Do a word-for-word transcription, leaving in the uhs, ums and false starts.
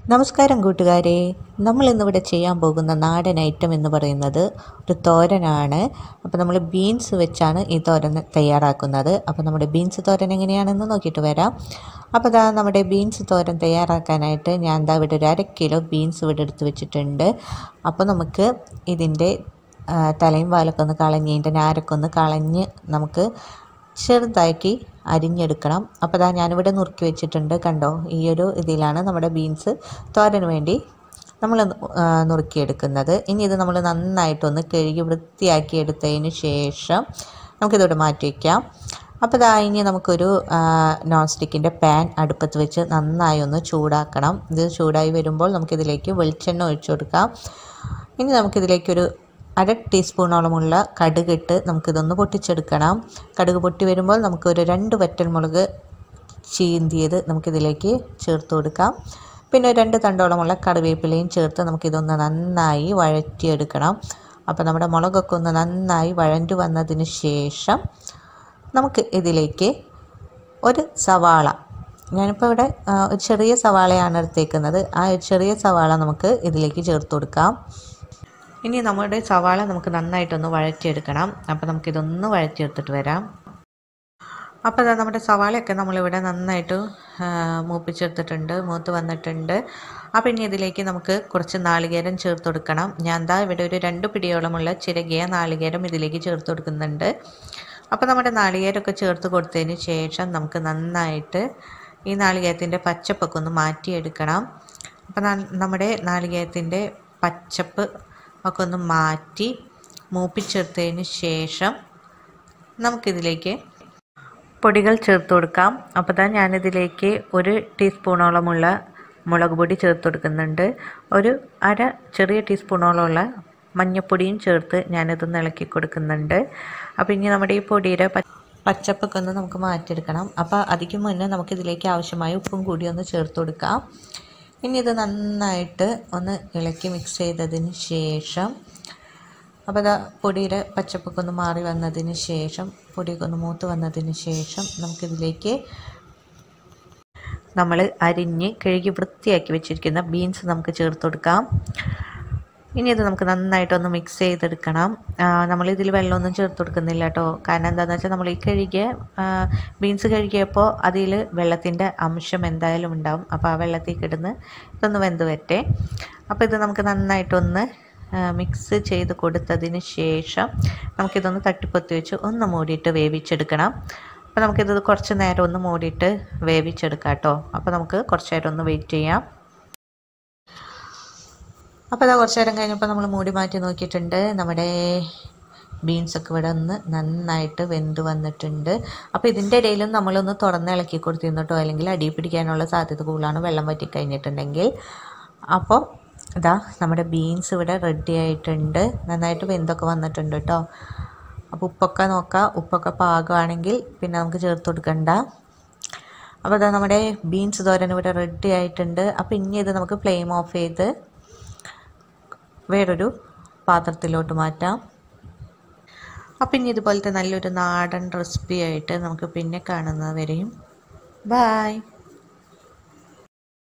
നമസ്കാരം കൂട്ടുകാരെ, നമ്മൾ ഇന്നിവിടെ ചെയ്യാൻ പോകുന്ന നാടൻ ഐറ്റം എന്ന് പറയുന്നത് ഒരു തോരനാണ്. അപ്പോൾ നമ്മൾ ബീൻസ് വെച്ചാണ് ഈ തോരൻ തയ്യാറാക്കുന്നത്. അപ്പോൾ നമ്മുടെ ബീൻസ് തോരൻ എങ്ങനെയാണെന്ന് നോക്കിയിട്ട് വരാം. അപ്പോൾ ഇതാ നമ്മുടെ ബീൻസ് തോരൻ തയ്യാറാക്കാനായിട്ട് ഞാൻ എന്താ ഇവിടെ ഒരു അര കിലോ ബീൻസ് ഇവിടെ എടുത്ത് വെച്ചിട്ടുണ്ട്. അപ്പോൾ നമുക്ക് ഇതിൻ്റെ തലയും വാലൊക്കെ ഒന്ന് കളഞ്ഞ് ഇതിൻ്റെ നാരൊക്കെ ഒന്ന് കളഞ്ഞ് നമുക്ക് ചെറുതാക്കി അരിഞ്ഞെടുക്കണം. അപ്പോൾ അതാ ഞാനിവിടെ നുറുക്കി വെച്ചിട്ടുണ്ട്. കണ്ടോ, ഈ ഒരു ഇതിലാണ് നമ്മുടെ ബീൻസ് തോരന് വേണ്ടി നമ്മൾ നുറുക്കിയെടുക്കുന്നത്. ഇനി ഇത് നമ്മൾ നന്നായിട്ടൊന്ന് കഴുകി വൃത്തിയാക്കി എടുത്തതിന് ശേഷം നമുക്കിതോടെ മാറ്റി വയ്ക്കാം. അപ്പോൾ ഇതാ ഇനി നമുക്കൊരു നോൺ സ്റ്റിക്കിൻ്റെ പാൻ അടുപ്പത്ത് വെച്ച് നന്നായി ഒന്ന് ചൂടാക്കണം. ഇത് ചൂടായി വരുമ്പോൾ നമുക്കിതിലേക്ക് വെളിച്ചെണ്ണ ഒഴിച്ചു കൊടുക്കാം. ഇനി നമുക്കിതിലേക്കൊരു അര ടീസ്പൂണോളമുള്ള കടുകിട്ട് നമുക്കിതൊന്ന് പൊട്ടിച്ചെടുക്കണം. കടുക് പൊട്ടി വരുമ്പോൾ നമുക്കൊരു രണ്ട് വറ്റൽമുളക് ചീന്തിയത് നമുക്കിതിലേക്ക് ചേർത്ത് കൊടുക്കാം. പിന്നെ രണ്ട് തണ്ടോളമുള്ള കറിവേപ്പിലയും ചേർത്ത് നമുക്കിതൊന്ന് നന്നായി വഴറ്റിയെടുക്കണം. അപ്പോൾ നമ്മുടെ മുളകൊക്കെ ഒന്ന് നന്നായി വഴണ്ടു വന്നതിന് ശേഷം നമുക്ക് ഇതിലേക്ക് ഒരു സവാള, ഞാനിപ്പോൾ ഇവിടെ ഒരു ചെറിയ സവാളയാണ് എടുത്തേക്കുന്നത്, ആ ചെറിയ സവാള നമുക്ക് ഇതിലേക്ക് ചേർത്ത് കൊടുക്കാം. ഇനി നമ്മുടെ സവാള നമുക്ക് നന്നായിട്ടൊന്ന് വഴറ്റിയെടുക്കണം. അപ്പോൾ നമുക്കിതൊന്ന് വഴറ്റിയെടുത്തിട്ട് വരാം. അപ്പോൾ അതാ നമ്മുടെ സവാളയൊക്കെ നമ്മളിവിടെ നന്നായിട്ട് മൂപ്പിച്ചെടുത്തിട്ടുണ്ട്, മൂത്ത് വന്നിട്ടുണ്ട്. അപ്പോൾ ഇനി ഇതിലേക്ക് നമുക്ക് കുറച്ച് നാളികേരം ചേർത്ത് കൊടുക്കണം. ഞാൻ എന്താ ഇവിടെ ഒരു രണ്ട് പിടിയോളമുള്ള ചിരകിയ നാളികേരം ഇതിലേക്ക് ചേർത്ത് കൊടുക്കുന്നുണ്ട്. അപ്പോൾ നമ്മുടെ നാളികേരമൊക്കെ ചേർത്ത് കൊടുത്തതിന് ശേഷം നമുക്ക് നന്നായിട്ട് ഈ നാളികേരത്തിൻ്റെ പച്ചപ്പൊക്കെ ഒന്ന് മാറ്റിയെടുക്കണം. അപ്പോൾ നമ്മുടെ നാളികേരത്തിൻ്റെ പച്ചപ്പ് ഒക്കെ ഒന്ന് മാറ്റി മൂപ്പിച്ചെടുത്തതിന് ശേഷം നമുക്കിതിലേക്ക് പൊടികൾ ചേർത്ത് കൊടുക്കാം. അപ്പോൾ തന്നെ ഞാനിതിലേക്ക് ഒരു ടീസ്പൂണോളമുള്ള മുളക് പൊടി ചേർത്ത് കൊടുക്കുന്നുണ്ട്. ഒരു അര ചെറിയ ടീസ്പൂണോളമുള്ള മഞ്ഞൾപ്പൊടിയും ചേർത്ത് ഞാനിതൊന്ന് ഇളക്കി കൊടുക്കുന്നുണ്ട്. അപ്പോൾ ഇനി നമ്മുടെ ഈ പൊടിയുടെ പച്ചപ്പൊക്കെ ഒന്ന് നമുക്ക് മാറ്റിയെടുക്കണം. അപ്പോൾ അതിക്ക് മുന്നേ നമുക്കിതിലേക്ക് ആവശ്യമായ ഉപ്പും കൂടി ഒന്ന് ചേർത്ത് കൊടുക്കാം. ഇനി ഇത് നന്നായിട്ട് ഒന്ന് ഇളക്കി മിക്സ് ചെയ്തതിന് ശേഷം, അപ്പോൾ ഇതാ പൊടിയുടെ പച്ചപ്പൊക്കെ ഒന്ന് മാറി വന്നതിന് ശേഷം, പൊടിയൊക്കെ ഒന്ന് മൂത്ത് വന്നതിന് ശേഷം നമുക്കിതിലേക്ക് നമ്മൾ അരിഞ്ഞ് കഴുകി വൃത്തിയാക്കി വെച്ചിരിക്കുന്ന ബീൻസ് നമുക്ക് ചേർത്ത് കൊടുക്കാം. ഇനി ഇത് നമുക്ക് നന്നായിട്ടൊന്ന് മിക്സ് ചെയ്തെടുക്കണം. നമ്മളിതിൽ വെള്ളമൊന്നും ചേർത്ത് കൊടുക്കുന്നില്ല കേട്ടോ. കാരണം എന്താണെന്ന് വെച്ചാൽ നമ്മൾ ഈ കഴുകിയ ബീൻസ് കഴുകിയപ്പോൾ അതിൽ വെള്ളത്തിൻ്റെ അംശം എന്തായാലും ഉണ്ടാവും. അപ്പോൾ ആ വെള്ളത്തിൽ കിടന്ന് ഇതൊന്ന് വെന്ത് വരട്ടെ. അപ്പോൾ ഇത് നമുക്ക് നന്നായിട്ടൊന്ന് മിക്സ് ചെയ്ത് കൊടുത്തതിന് ശേഷം നമുക്കിതൊന്ന് തട്ടിപ്പൊത്തി വെച്ച് ഒന്ന് മൂടിയിട്ട് വേവിച്ചെടുക്കണം. അപ്പോൾ നമുക്കിത് കുറച്ച് നേരം ഒന്ന് മൂടിയിട്ട് വേവിച്ചെടുക്കാം കേട്ടോ. അപ്പോൾ നമുക്ക് കുറച്ച് നേരം ഒന്ന് വെയിറ്റ് ചെയ്യാം. അപ്പോൾ അതാ കുറച്ച് നേരം കഴിഞ്ഞപ്പോൾ നമ്മൾ മൂടി മാറ്റി നോക്കിയിട്ടുണ്ട്. നമ്മുടെ ബീൻസൊക്കെ ഇവിടെ ഒന്ന് നന്നായിട്ട് വെന്ത് വന്നിട്ടുണ്ട്. അപ്പോൾ ഇതിൻ്റെ ഇടയിലും നമ്മളൊന്ന് തുറന്ന് ഇളക്കി കൊടുത്തിരുന്നു കേട്ടോ, അല്ലെങ്കിൽ അടി പിടിക്കാനുള്ള സാധ്യത കൂടുതലാണ് വെള്ളം വറ്റി കഴിഞ്ഞിട്ടുണ്ടെങ്കിൽ. അപ്പോൾ ഇതാ നമ്മുടെ ബീൻസ് ഇവിടെ റെഡി ആയിട്ടുണ്ട്, നന്നായിട്ട് വെന്തൊക്കെ വന്നിട്ടുണ്ട് കേട്ടോ. അപ്പോൾ ഉപ്പൊക്കെ നോക്കാം, ഉപ്പൊക്കെ പാകമാണെങ്കിൽ പിന്നെ നമുക്ക് ചേർത്ത് കൊടുക്കണ്ട. അപ്പോൾ ഇതാ നമ്മുടെ ബീൻസ് തോരൻ ഇവിടെ റെഡി ആയിട്ടുണ്ട്. അപ്പോൾ ഇനി ഇത് നമുക്ക് ഫ്ലെയിം ഓഫ് ചെയ്ത് വേറൊരു പാത്രത്തിലോട്ട് മാറ്റാം. അപ്പം ഇനി ഇതുപോലത്തെ നല്ലൊരു നാടൻ റെസിപ്പി ആയിട്ട് നമുക്ക് പിന്നെ കാണുന്നവരെയും ബായ്.